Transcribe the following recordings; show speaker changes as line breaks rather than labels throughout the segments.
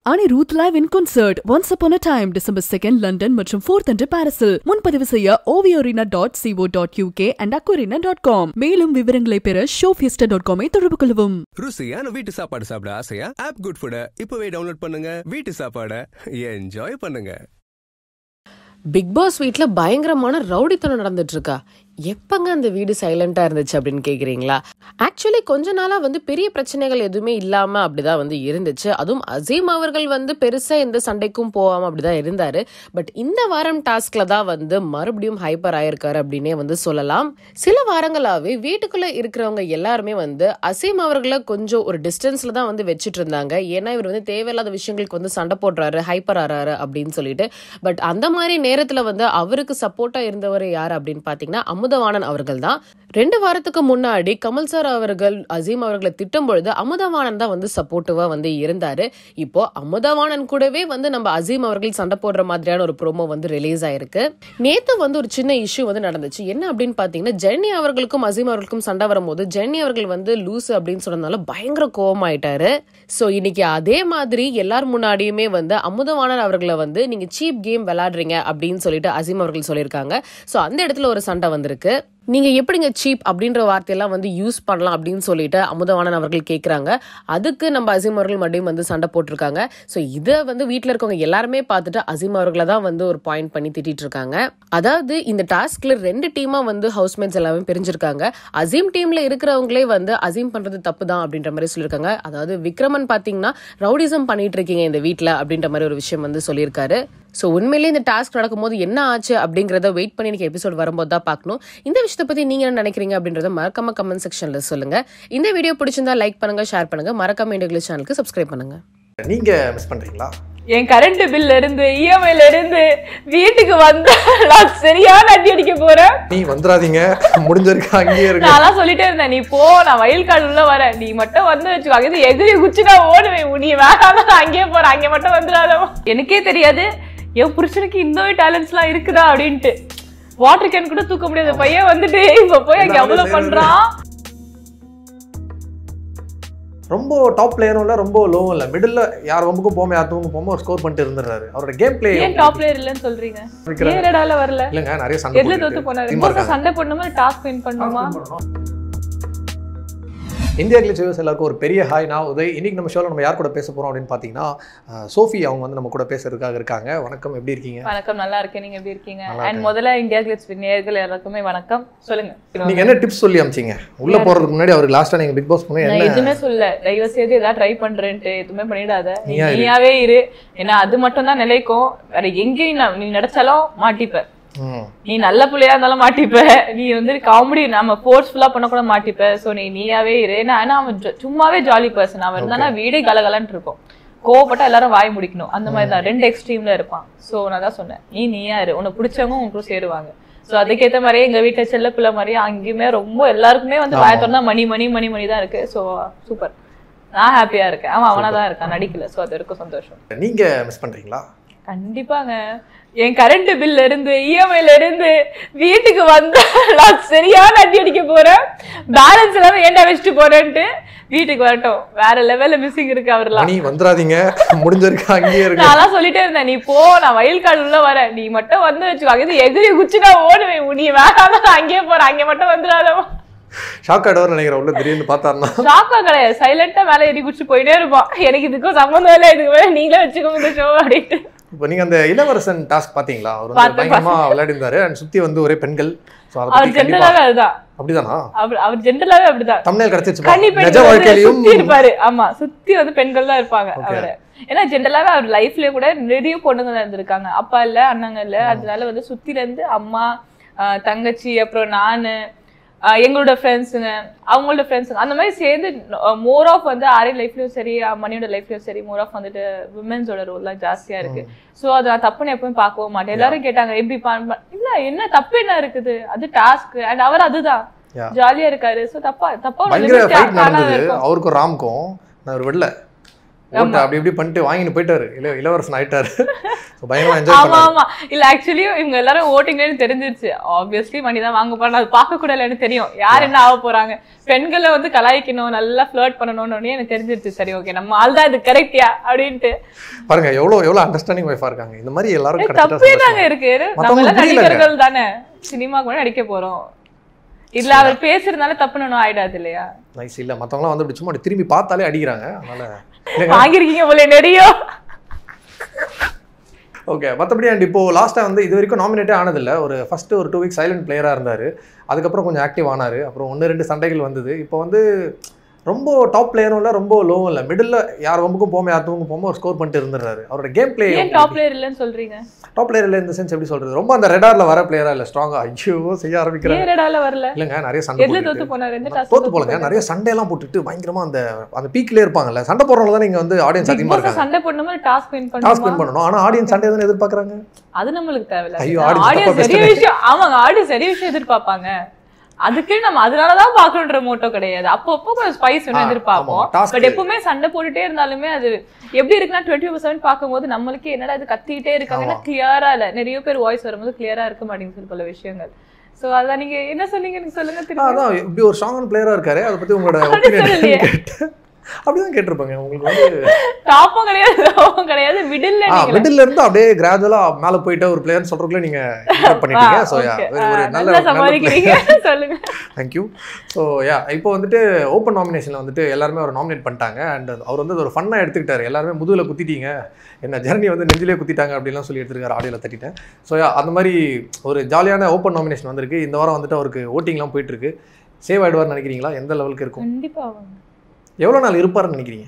Anirudh live in concert Once Upon a Time December 2nd London மற்றும் 4th and Parisல் முன்பதிவு செய்ய oviorina.co.uk and aquarina.com. மேலும் விவரங்களை பெற showfiesta.com ஐ தொடர்பு கொள்ளவும்.
ருசியான வீட்டு சாப்பாடு சாப்பிட ஆசையா? ஆப் குட் ஃபுட் இப்பவே டவுன்லோட் பண்ணுங்க. வீட்டு சாப்பாடை என்ஜாய் பண்ணுங்க.
பிக் பாஸ் வீட்ல பயங்கரமான ரவுடித்தனம் நடந்துட்டு இருக்கா. எப்பங்க அந்த வீடு சைலண்டா இருந்துச்சு அப்படின்னு கேக்குறீங்களா? ஆக்சுவலி கொஞ்ச நாளா பெரிய பிரச்சனைகள் எதுவுமே இல்லாம அப்படிதான் இருந்துச்சு. அதுவும் அசீம் அவர்கள் பெருசா எந்த சண்டைக்கும் போகாம அப்படிதான் இருந்தாரு. பட் இந்த வாரம் டாஸ்க்ல தான் மறுபடியும் ஹைப்பர் ஆயிருக்காரு அப்படின்னே சொல்லலாம். சில வாரங்களாவே வீட்டுக்குள்ள இருக்கிறவங்க எல்லாருமே அசீம் அவர்களை கொஞ்சம் ஒரு டிஸ்டன்ஸ்ல தான் வச்சுட்டு இருந்தாங்க. ஏன்னா இவர் தேவையில்லாத விஷயங்களுக்கு சண்டை போடுறாரு, ஹைப்பர் ஆறாரு அப்படின்னு சொல்லிட்டு. பட் அந்த மாதிரி நேரத்துல அவருக்கு சப்போர்ட்டா இருந்தவர் யாரு அப்படின்னு பாத்தீங்கன்னா அமுதவாணன் அவர்கள் தான். 2 வாரத்துக்கு முன்னாடி கமல் சார் அவர்கள் அசீம் அவர்களை திட்டும் பொழுது அமுதவாணன் தான் சப்போர்ட்டிவா இருந்தாரு. இப்போ அமுதவாணன் கூடவே நம்ம அசீம் அவர்கள் சண்டை போடுற மாதிரியான ஒரு ப்ரோமோ ரிலீஸ் ஆயிருக்கு. நேத்து ஒரு சின்ன இஷ்யூ நடந்துச்சு. என்ன அப்படின்னு பாத்தீங்கன்னா, ஜென்னி அவர்களுக்கும் அசீம் அவர்களுக்கும் சண்டை வரும்போது ஜென்னி அவர்கள் லூசு அப்படின்னு சொன்னதுனால பயங்கர கோவமாயிட்டாரு. சோ இன்னைக்கு அதே மாதிரி எல்லார் முன்னாடியுமே அமுதவாணன் அவர்களை நீங்க சீப் கேம் விளையாடுறீங்க அப்படின்னு சொல்லிட்டு அசீம் அவர்கள் சொல்லியிருக்காங்க. சோ அந்த இடத்துல ஒரு சண்டை வந்திருக்கு. நீங்க எப்படிங்க சீப் அப்படின்ற வார்த்தையெல்லாம் யூஸ் பண்ணலாம் அப்படின்னு சொல்லிட்டு அமுதவாணன் அவர்கள் கேட்கறாங்க. அதுக்கு நம்ம அசீம் அவர்கள் மறுபடியும் சண்டை போட்டிருக்காங்க. ஸோ இதை வீட்டில் இருக்கவங்க எல்லாருமே பார்த்துட்டு அசீம் அவர்களை தான் ஒரு பாயிண்ட் பண்ணி திட்டிட்டு இருக்காங்க. அதாவது இந்த டாஸ்க்ல 2 டீமா ஹவுஸ்மேட்ஸ் எல்லாமே பிரிஞ்சிருக்காங்க. அசீம் டீம்ல இருக்கிறவங்களே அசீம் பண்றது தப்பு தான் அப்படின்ற மாதிரி சொல்லியிருக்காங்க. அதாவது விக்ரமன் பாத்தீங்கன்னா ரவுடிசம் பண்ணிட்டு இருக்கீங்க இந்த வீட்டுல அப்படின்ற மாதிரி ஒரு விஷயம் சொல்லியிருக்காரு. ஸோ உண்மையிலேயே இந்த டாஸ்க் நடக்கும்போது என்ன ஆச்சு அப்படிங்கறத வெயிட் பண்ணி எனக்கு எபிசோட் வரும்போது தான் பார்க்கணும். இந்த விஷயத்தை பத்தி நீங்க என்ன நினைக்கிறீங்க அப்படின்றத மறக்காம கமெண்ட் செக்ஷன்ல சொல்லுங்க. இந்த வீடியோ பிடிச்சிருந்தா லைக் பண்ணுங்க, ஷேர் பண்ணுங்க, மறக்காம IndiaGlitz சேனலுக்கு சப்ஸ்கிரைப் பண்ணுங்க.
நீங்க மிஸ் பண்றீங்களா?
என் கரண்ட் பில்ல இருந்து இஎம்ஐல இருந்து வீட்டுக்கு வந்தா சரியான அடி அடிக்க போறேன்.
நீ வந்துடாதீங்க, முடிஞ்சிருக்கா அங்கேயே இருக்கு.
நான் சொல்லிட்டே இருந்தேன், நீ போ, நான் வயல் காடு உள்ள வரேன், நீ மட்டும் வச்சுக்கோ. அங்கே எகிரி குச்சி நான் ஓடுவேன், நீ வேணாம் நான் அங்கேயே போறேன், அங்கே மட்டும் வந்துடாத. எனக்கே தெரியாது என் புருஷனுக்கு இந்த டேலண்ட்ஸ் எல்லாம் இருக்குதா அப்படின்ட்டு. வாட்டர் கேன் கூட தூக்க முடியாத பையன் இப்ப போய் அங்க எவ்வளவு பண்றான்.
ரொம்ப டாப் பிளேயரும் இல்ல, ரொம்ப லோவும் இல்ல, மிடில்ல யார் வம்புக்கும் போகாம யார் தூங்க போகாம ஒரு ஸ்கோர் பண்ணிட்டு இருந்துறாரு. அவரோட கேம் பிளே
ஏன் டாப் பிளேயர் இல்லன்னு சொல்றீங்க? ஏறடால வரல
இல்லங்க, நிறைய சண்டை
எதுல தோத்து போனாரு. சண்டை பண்ணுமா, டாஸ்க் வின் பண்ணுமா?
இந்தியா கிளிட்ஸ் வியூவர்ஸ் எல்லாருக்கும் ஒரு பெரிய ஹாய். நான் உதய். இன்னைக்கு நம்ம ஷோல நம்ம யார் கூட பேச போறோம் அப்படின்னு பாத்தீங்கன்னா, சோஃபி அவங்க நம்ம கூட பேசுறதுக்காக இருக்காங்க. வணக்கம், எப்படி இருக்கீங்க?
வணக்கம், நல்லா இருக்கேன். நீங்க எப்படி இருக்கீங்க? அண்ட் முதல்ல இந்தியா கிளிட்ஸ் நேயர்கள் எல்லாருக்குமே வணக்கம். சொல்லுங்க,
நீங்க என்ன டிப்ஸ் சொல்லி அமிச்சீங்க உள்ள போறதுக்கு முன்னாடி? அவருக்கு லாஸ்டா நீங்க பிக் பாஸ் போனீங்க,
நான் எதுவுமே சொல்ல, தயவு செய்து ஏதாவது ட்ரை பண்றேன்ட்டு எதுவுமே பண்ணிடாத, நீயாவே இரு. ஏன்னா அது மட்டும் தான் நிலைக்கும். வேற எங்கேயும் நீ நினைச்சாலும் மாட்டிப்ப. நீ நல்ல பிள்ளையா இருந்தாலும் மாட்டிப்ப, நீ காமெடி நம்ம ஃபோர்ஸ்ஃபுல்லா பண்ண கூட மாட்டிப்ப. சோ நீயாவே இரு. ஏன்னா அவன் சும்மாவே ஜாலி பர்சன். அவன் இருந்தானா வீடே கலகலன்னு இருக்கும். கோவப்பட்டா எல்லாரும் வாய் முடிக்கணும், அந்த மாதிரி தான் 2 எக்ஸ்ட்ரீம்ல இருப்பான். சோ நான் தான் சொன்னேன், நீயா இரு, உன்னை பிடிச்சவங்க உனக்கும் சேருவாங்க. சோ அதுக்கேற்ற மாதிரியே எங்க வீட்டை செல்ல பிள்ளை மாதிரி அங்கேயுமே ரொம்ப எல்லாருக்குமே வாயத்தோட மணி மணி மணி மணி தான் இருக்கு. சோ சூப்பர், நான் ஹாப்பியா இருக்கேன். அவன் அவனாதான் இருக்கான், நடிக்கல. சோ அது இருக்கும் சந்தோஷம்.
நீங்க மிஸ் பண்றீங்களா?
கண்டிப்பாங்க. என் கரண்ட் பில்ல இருந்து இஎம்ஐல இருந்து வீட்டுக்கு வந்தா சரியான அடி அடிக்க போறேன். பேலன்ஸ் எல்லாம் ஏன்டா வச்சுட்டு போறேன்ட்டு வீட்டுக்கு வரட்டும். வேற லெவல்ல மிஸ்ஸிங் இருக்கு. அவர்லாம்
நீ வந்துடாதீங்க, முடிஞ்சிருக்கா அங்கேயே இருக்கு.
நான் சொல்லிட்டே இருந்தேன், நீ போ, நான் வயல் காடு உள்ள வரேன், நீ மட்டும் வச்சுக்கோ. அங்கே எகிரி குச்சி நான் ஓடுவேன், நீ வேணாம் நான் அங்கேயே போறேன், அங்கே மட்டும் வந்துடாதவா.
ஷாக் ஆடவர் நினைக்கிறேன். உள்ள திடீர்னு பார்த்தாருன்னா
ஷாக்கா கிடையாது, சைலண்டா மேல ஏறி குச்சி போயிட்டே இருப்பான். எனக்கு இதுக்கும் சம்பந்தம் இல்லை, இதுக்கு மேல நீங்களே வச்சுக்கோங்க ஷோ அப்படின்ட்டு.
இப்போ நீங்க அந்த இளவரசன் டாஸ்க் பாத்தீங்களா? அவர் பயங்கரமா விளையாடி இருந்தாரு. அண்ட் சுத்தி ஒரே பெண்கள். சோ அத பத்தி
ஜெனரலாவே அதுதான்.
அப்படிதானா? அவர்
ஜெனரலாவே அப்படிதான்.
தம்ப்நெயில் கிடைச்சிச்சு.
நிஜ வாழ்க்கையிலயும் சுத்தி இருப்பாரு. ஆமா, சுத்தி பெண்கள் தான் இருப்பாங்க அவரை. ஏன்னா ஜெனரலாவே அவர் லைஃப்லயே கூட நிறைய பொண்ணுங்க தான் இருந்திருக்காங்க. அப்பா இல்ல, அண்ணங்க இல்ல. அதனால சுத்தில இருந்து அம்மா, தங்கச்சி, அப்புறம் நானு, எங்களோட ஃப்ரெண்ட்ஸுங்க, அவங்களோட ஃப்ரெண்ட்ஸுங்க, அந்த மாதிரி சேர்ந்து மோர் ஆஃப் ஆரிய லைஃப்லயும் சரி, மணியோட லைஃப்லயும் சரி, மோர் ஆஃப் விமென்ஸோட ரோல்லாம் ஜாஸ்தியா இருக்கு. சோ அது நான் தப்புன்னு எப்பவும் பார்க்கவும் மாட்டேன். எல்லாரும் கேட்டாங்க எப்படி இல்ல, என்ன தப்பு என்ன இருக்குது, அது டாஸ்க். அண்ட் அவர் அதுதான் ஜாலியா இருக்காரு. சோ தப்பா
அவருக்கு ராம்க்கும் நான் ஒரு வெள்ள அப்படி இப்படி பண்ணிட்டு வாங்கிட்டு போயிட்டாரு, இளவரசன் ஆயிட்டாரு. பயங்கரமா என்ஜாய்
ஆமா ஆமா. இல்ல ஆக்சுவலி இவங்க எல்லாரும் ஓட்டிங்லன்னு தெரிஞ்சிருச்சு. ஆப்வியஸ்லி மணி தான் வாங்க போறாங்க, அது பார்க்க கூட இல்லைன்னு தெரியும் யார் என்ன ஆக போறாங்க. பெண்களை வந்து கலாய்க்கணும், நல்லா ஃபிளர்ட் பண்ணணும்னு எனக்கு தெரிஞ்சிருச்சு. சரி ஓகே, நம்ம ஆள் தான் இது கரெக்டியா அப்படின்ட்டு.
பாருங்க எவ்வளவு அண்டர்ஸ்டாண்டிங் வைஃபா இருக்காங்க. இந்த மாதிரி எல்லாரும்
தப்பே தாங்க இருக்கு. நம்ம எல்லாம் நடிகர்கள் தானே, சினிமா கூட நடிக்க போறோம். இல்ல அவர் பேசுறதுனால தப்புன்னு ஆயிடாது இல்லையா?
நைஸ். இல்ல மத்தவங்க எல்லாம் வந்து சும்மா திரும்பி பார்த்தாலே அடிக்கிறாங்க. அதனால
வாங்கிருக்கீங்க போல நிறைய.
ஓகே. மற்றபடி அண்ட் இப்போ லாஸ்ட்டாக வந்து இது வரைக்கும் நாமினேட்டே ஆனதில்லை. ஒரு ஃபஸ்ட்டு ஒரு 2 வீக்ஸ் சைலண்ட் பிளேயராக இருந்தார். அதுக்கப்புறம் கொஞ்சம் ஆக்டிவ் ஆனார். அப்புறம் 1-2 சண்டைகள் வந்தது. இப்போ வந்து ரொம்ப டாப் பிளேயரும் இல்லை, ரொம்ப லோவும் இல்லை, மிடில் யார் வம்புக்கும் போகாம யார் தூங்க போகாம ஒரு ஸ்கோர் பண்ணிட்டு இருந்துறாரு. அவரோட கேம் பிளே
டாப் பிளேயர் இல்லைன்னு சொல்றீங்க?
டாப் பிளேயர் இல்லை இந்த சென்ஸ் எப்படி சொல்றது, ரொம்ப அந்த ரெடார்ல வர பிளேயரா இல்லை, ஸ்ட்ராங்கா ஐயோ செய்ய ஆரம்பிக்கிறாரு.
ரெடார்ல வரல
இல்லைங்க, நிறைய சண்டை தோத்து போலங்க, நிறைய சண்டையெல்லாம் போட்டுட்டு பயங்கரமா அந்த பீக்ல இருப்பாங்கல்ல, சண்டை போடுறவங்க தான் நீங்க வந்து ஆடியன்ஸ் அதிகமா இருக்காங்க.
சண்டை போடுற மாதிரி டாஸ்க் வின் பண்ணணும்.
ஆனா ஆடியன்ஸ் சண்டை தானே எதிர்பார்க்கறாங்க.
அது நம்மளுக்கு தேவையில்லை.
ஐயோ
ஆடியன்ஸ் நிறைய விஷயம், ஆமாங்க, ஆடியன்ஸ் நிறைய விஷயம் எதிர்பார்ப்பாங்க. அதுக்கு நம்ம அதனாலதான் பாக்கணுன்ற மோட்டோ கிடையாது. அப்பப்போ கொஞ்சம் ஸ்பைஸ் வேணும் எதிர்பார்ப்போம். பட் எப்பவுமே சண்டை போட்டுட்டே இருந்தாலுமே அது எப்படி இருக்குன்னா 24/7 பார்க்கும்போது நம்மளுக்கு என்னடா இது கத்திக்கிட்டே இருக்காங்கன்னா கிளியரா இல்ல. நிறைய பேர் வாய்ஸ் வரும்போது கிளியரா இருக்க மாட்டேங்குது பல விஷயங்கள். சோ அதான் நீங்க என்ன சொன்னீங்க எனக்கு சொல்லுங்க திரும்ப.
அதான் இப்படி ஒரு ஸ்ட்ராங்கான பிளேயரா இருக்காரு, அதை பத்தி உங்களோட ஒபினியன் அப்படிதான் கேட்டிருப்பாங்க. உங்களுக்கு வந்து
டாப்பும் கிடையாது, லோவும் கிடையாது, மிடில்ல
இருந்து அப்படியே கிராஜுவலா மேல போயிட்ட ஒரு பிளேயர் சொல்றதுக்குள்ள நீங்க பண்ணிட்டீங்க. சோ யா ஒரு நல்ல
சமாளிக்கிறீங்க, சொல்லுங்க.
Thank you. ஸோ யா இப்போ வந்துட்டு ஓப்பன் நாமினேஷனில் வந்துட்டு எல்லாருமே அவர் நாமினேட் பண்ணிட்டாங்க. அண்ட் அவர் வந்து ஒரு ஃபன்னாக எடுத்துக்கிட்டாரு. எல்லாருமே முதுகில் குத்திட்டீங்க, என்ன ஜெர்னி வந்து நெஞ்சிலே குத்திட்டாங்க அப்படின்லாம் சொல்லி எடுத்துருக்காரு, ஆடியோவில் தட்டிட்டேன். ஸோ யா அந்த மாதிரி ஒரு ஜாலியான ஓப்பன் நாமினேஷன் வந்திருக்கு. இந்த வாரம் வந்துட்டு அவருக்கு ஓட்டிங்லாம் போயிட்டு இருக்கு. சேவ் ஆயிடுவார்னு நினைக்கிறீங்களா? எந்த லெவலுக்கு இருக்கும்?
கண்டிப்பா.
எவ்வளோ நாள் இருப்பாருன்னு நினைக்கிறீங்க?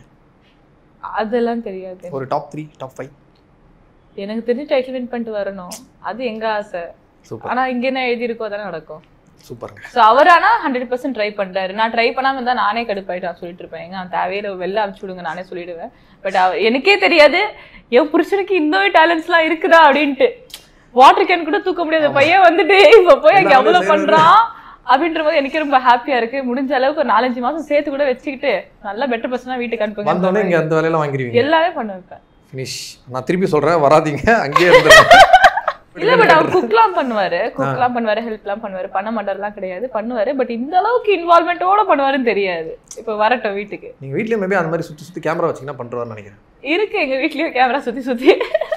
அதெல்லாம் தெரியாது.
ஒரு டாப் 3 டாப் 5
எனக்கு தெரிஞ்சு டைட்டில் வின் பண்ணிட்டு வரணும், அது எங்க ஆசை. ஆனா இங்க என்ன எழுதி இருக்கோ அதானே நடக்கும்.
சூப்பருங்க.
ஸோ அவர் ஆனால் 100% ட்ரை பண்ணுறாரு. நான் ட்ரை பண்ணாமல் இருந்தால் நானே கடுப்பாயிட்டு நான் சொல்லிட்டு இருப்பேன், எங்க தேவையில்லை வெளில அனுப்பிச்சு விடுங்க நானே சொல்லிடுவேன். பட் எனக்கே தெரியாது என் புருஷனுக்கு இந்த டேலண்ட்ஸ்லாம் இருக்குதா அப்படின்ட்டு. வாட்டர் கேன் கூட தூக்க முடியாத பையன் வந்துட்டு இப்போ போய் அங்கே எவ்வளோ பண்ணுறான் அப்படின்ற போது எனக்கு ரொம்ப ஹாப்பியா இருக்கு. முடிஞ்ச அளவுக்கு ஒரு 4-5 மாசம் சேர்த்து கூட வச்சுக்கிட்டு நல்லா பெட்டர் பர்சனா வீட்டுக்கு அனுப்புங்க.
வந்தோடனே இங்க அந்த வேலையெல்லாம் வாங்கிடுவீங்க?
எல்லாமே பண்ண வைப்பேன்.
ஃபினிஷ். நான் திருப்பி சொல்றேன், வராதீங்க, அங்கேயே இருந்துருங்க.
இல்ல பட் அவர் குக்லாம் பண்ணுவாரு, ஹெல்ப்லாம் பண்ணுவாரு, பண்ண மாட்டாருலாம் கிடையாது, பண்ணுவாரு. பட் இந்த அளவுக்கு இன்வால்வ்மெண்டோட பண்ணுவாருன்னு தெரியாது. இப்போ வரட்டும் வீட்டுக்கு.
நீங்க வீட்லயே மேபி அந்த மாதிரி சுத்தி கேமரா வச்சீங்கன்னா பண்றாருன்னு நினைக்கிறேன்.
இருக்கு எங்க வீட்லயும் கேமரா சுத்தி.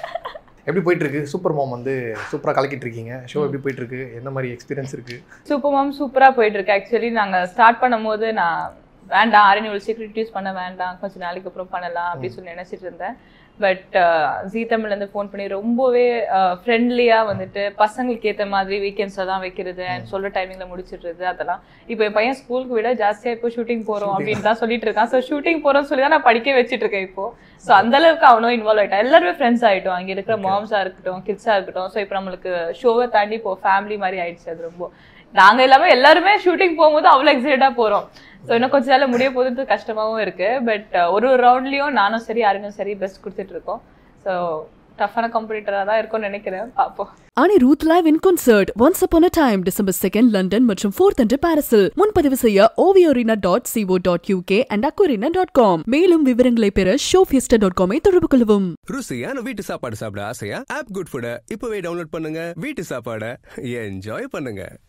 எப்படி போயிட்டு இருக்கு? சூப்பர் மாம் வந்து சூப்பரா கலக்கிட்டு இருக்கீங்க. ஷோ எப்படி போயிட்டு இருக்கு? என்ன மாதிரி எக்ஸ்பீரியன்ஸ் இருக்கு?
சூப்பர் மாம் சூப்பரா போயிட்டு இருக்கு. ஆக்சுவலி நாங்க ஸ்டார்ட் பண்ணும்போது நான் வேண்டாம் ஆர்என்யூ சீக்ரெட் யூஸ் பண்ண வேண்டாம், கொஞ்சம் நாளைக்கு அப்புறம் பண்ணலாம் அப்படின்னு சொல்லி நினைச்சிட்டு இருந்தேன். பட் ஜீ தமிழ்லேருந்து ஃபோன் பண்ணி ரொம்பவே ஃப்ரெண்ட்லியாக வந்துட்டு பசங்களுக்கு ஏற்ற மாதிரி வீக்கெண்ட்ஸில் தான் வைக்கிறது அண்ட் சொல்கிற டைமிங்கில் முடிச்சிடுறது அதெல்லாம். இப்போ என் பையன் ஸ்கூலுக்கு விட ஜாஸ்தியாக இப்போ ஷூட்டிங் போகிறோம் அப்படின்னு தான் சொல்லிட்டு இருக்கான். ஸோ ஷூட்டிங் போகிறோம்னு சொல்லி தான் நான் படிக்க வச்சுட்டு இருக்கேன் இப்போ. ஸோ அந்தளவுக்கு அவனும் இன்வால்வ் ஆகிட்டான். எல்லாருமே ஃப்ரெண்ட்ஸ் ஆகிட்டோம், அங்கே இருக்கிற மாம்ஸாக இருக்கட்டும், கிட்ஸாக இருக்கட்டும். ஸோ இப்போ நம்மளுக்கு ஷோவை தாண்டி இப்போ ஃபேமிலி மாதிரி ஆயிடுச்சு. அது ரொம்ப நாங்கள் எல்லாருமே ஷூட்டிங் போகும்போது அவ்வளோ எக்ஸைட்டாக போகிறோம். ஸோ இன்னும் கொஞ்சம் நாள் முடிய போகிறது கஷ்டமாகவும் இருக்குது. பட் ஒரு ரவுண்ட்லேயும் நானும் சரி யாருக்கும் சரி பெஸ்ட் கொடுத்துட்டு இருக்கோம். ஸோ டஃப்பான காம்படிட்டராக தான் இருக்கும்னு நினைக்கிறேன், பார்ப்போம்.
Anirudh live in concert Once Upon a Time December 2nd London மற்றும் 4th and Paris. முன்பதிவு செய்ய oviorina.co.uk and aquarina.com. மேலும் விவரங்களை பெற showfiesta.com ஐ தொடர்பு கொள்ளவும்.
ருசியான வீட்டு சாப்பாடு சாப்பிட ஆசையா? ஆப் குட் ஃபுட இப்பவே டவுன்லோட் பண்ணுங்க. வீட்டு சாப்பாடை என்ஜாய் பண்ணுங்க.